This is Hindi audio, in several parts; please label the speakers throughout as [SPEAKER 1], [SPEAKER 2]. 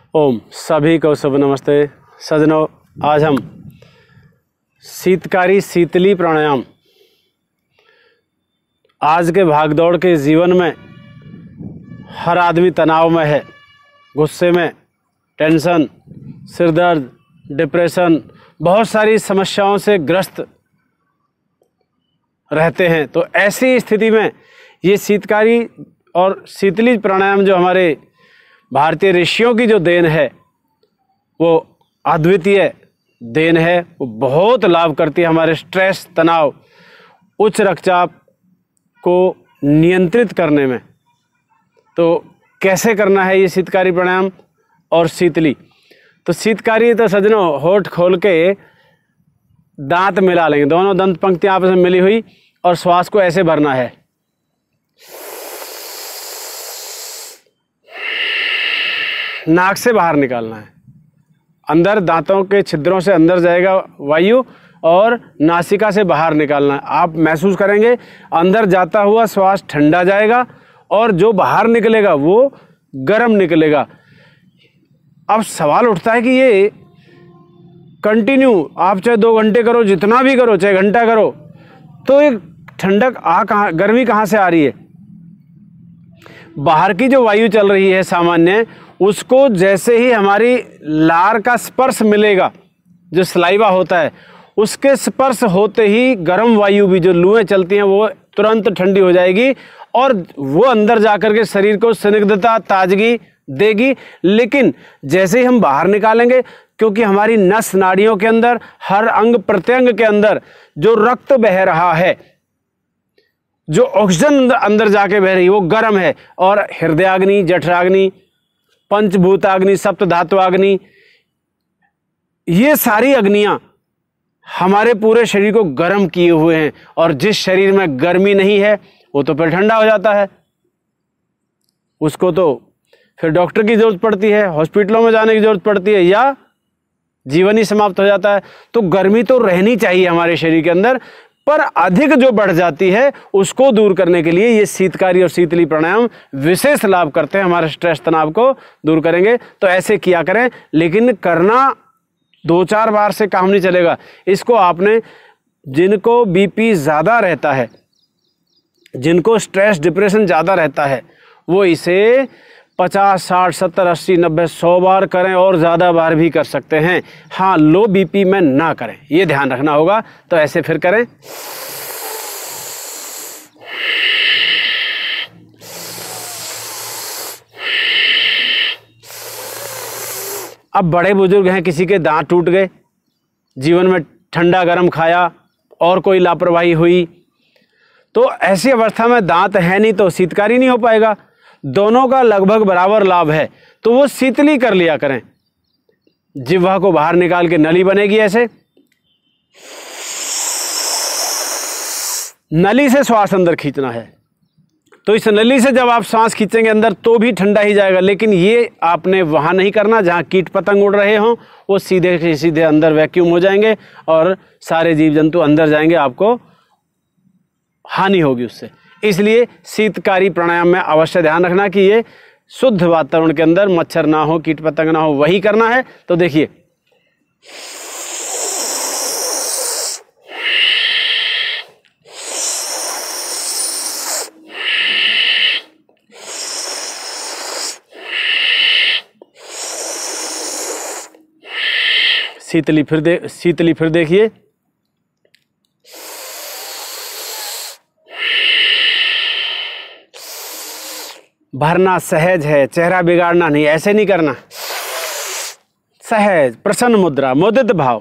[SPEAKER 1] ओम सभी को शुभ नमस्ते सज्जनों। आज हम शीतकारी शीतली प्राणायाम। आज के भागदौड़ के जीवन में हर आदमी तनाव में है, गुस्से में, टेंशन, सिर दर्द, डिप्रेशन, बहुत सारी समस्याओं से ग्रस्त रहते हैं। तो ऐसी स्थिति में ये शीतकारी और शीतली प्राणायाम जो हमारे भारतीय ऋषियों की जो देन है वो अद्वितीय देन है। वो बहुत लाभ करती है हमारे स्ट्रेस, तनाव, उच्च रक्तचाप को नियंत्रित करने में। तो कैसे करना है ये शीतकारी प्राणायाम और शीतली? तो शीतकारी तो सज्जनों होठ खोल के दांत मिला लेंगे, दोनों दंत पंक्तियां आपस में मिली हुई, और श्वास को ऐसे भरना है। नाक से बाहर निकालना है, अंदर दांतों के छिद्रों से अंदर जाएगा वायु और नासिका से बाहर निकालना है। आप महसूस करेंगे अंदर जाता हुआ श्वास ठंडा जाएगा और जो बाहर निकलेगा वो गर्म निकलेगा। अब सवाल उठता है कि ये कंटिन्यू आप चाहे 2 घंटे करो, जितना भी करो, चाहे घंटा करो, तो एक ठंडक गर्मी कहाँ से आ रही है? बाहर की जो वायु चल रही है सामान्य, उसको जैसे ही हमारी लार का स्पर्श मिलेगा, जो सलाइवा होता है, उसके स्पर्श होते ही गर्म वायु भी, जो लूएं चलती हैं, वो तुरंत ठंडी हो जाएगी और वो अंदर जाकर के शरीर को स्निग्धता, ताजगी देगी। लेकिन जैसे ही हम बाहर निकालेंगे, क्योंकि हमारी नस नाड़ियों के अंदर, हर अंग प्रत्यंग के अंदर जो रक्त बह रहा है, जो ऑक्सीजन अंदर जाके बह रही है, वो गर्म है। और हृदयाग्नि, जठराग्नि, पंचभूताग्नि, सप्त धातुआग्नि, ये सारी अग्नियां हमारे पूरे शरीर को गर्म किए हुए हैं। और जिस शरीर में गर्मी नहीं है वो तो फिर ठंडा हो जाता है, उसको तो फिर डॉक्टर की जरूरत पड़ती है, हॉस्पिटलों में जाने की जरूरत पड़ती है, या जीवन ही समाप्त हो जाता है। तो गर्मी तो रहनी चाहिए हमारे शरीर के अंदर, पर अधिक जो बढ़ जाती है उसको दूर करने के लिए ये शीतकारी और शीतली प्राणायाम विशेष लाभ करते हैं। हमारे स्ट्रेस, तनाव को दूर करेंगे। तो ऐसे किया करें, लेकिन करना 2-4 बार से काम नहीं चलेगा। इसको आपने, जिनको बीपी ज़्यादा रहता है, जिनको स्ट्रेस, डिप्रेशन ज़्यादा रहता है, वो इसे 50, 60, 70, 80, 90, 100 बार करें और ज़्यादा बार भी कर सकते हैं। हाँ, लो बीपी में ना करें, ये ध्यान रखना होगा। तो ऐसे फिर करें। अब बड़े बुजुर्ग हैं, किसी के दांत टूट गए, जीवन में ठंडा गर्म खाया और कोई लापरवाही हुई, तो ऐसी अवस्था में दांत है नहीं तो शीतकारी नहीं हो पाएगा। दोनों का लगभग बराबर लाभ है, तो वो शीतली कर लिया करें। जिह्वा को बाहर निकाल के नली बनेगी, ऐसे नली से श्वास अंदर खींचना है। तो इस नली से जब आप सांस खींचेंगे अंदर तो भी ठंडा ही जाएगा, लेकिन ये आपने वहां नहीं करना जहां कीट पतंग उड़ रहे हों। वो सीधे सीधे अंदर वैक्यूम हो जाएंगे और सारे जीव जंतु अंदर जाएंगे, आपको हानि होगी उससे। इसलिए शीतकारी प्राणायाम में अवश्य ध्यान रखना कि ये शुद्ध वातावरण के अंदर मच्छर ना हो, कीट पतंग ना हो, वही करना है। तो देखिए, शीतली फिर देखिए। भरना सहज है, चेहरा बिगाड़ना नहीं, ऐसे नहीं करना। सहज, प्रसन्न मुद्रा, मुदित भाव।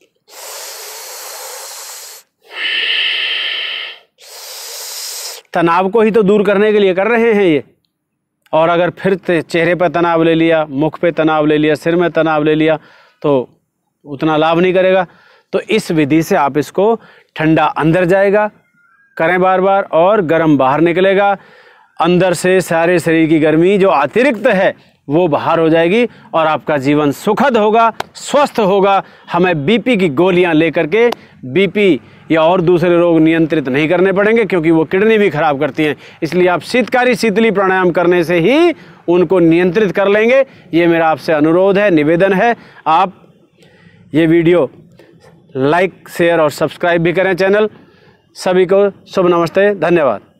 [SPEAKER 1] तनाव को ही तो दूर करने के लिए कर रहे हैं ये। और अगर फिर चेहरे पर तनाव ले लिया, मुख पे तनाव ले लिया, सिर में तनाव ले लिया, तो उतना लाभ नहीं करेगा। तो इस विधि से आप इसको, ठंडा अंदर जाएगा, करें बार बार, और गर्म बाहर निकलेगा। अंदर से सारे शरीर की गर्मी जो अतिरिक्त है वो बाहर हो जाएगी और आपका जीवन सुखद होगा, स्वस्थ होगा। हमें बीपी की गोलियां लेकर के बीपी या और दूसरे रोग नियंत्रित नहीं करने पड़ेंगे, क्योंकि वो किडनी भी खराब करती हैं। इसलिए आप शीतकारी शीतली प्राणायाम करने से ही उनको नियंत्रित कर लेंगे। ये मेरा आपसे अनुरोध है, निवेदन है। आप ये वीडियो लाइक, शेयर और सब्सक्राइब भी करें चैनल। सभी को शुभ नमस्ते, धन्यवाद।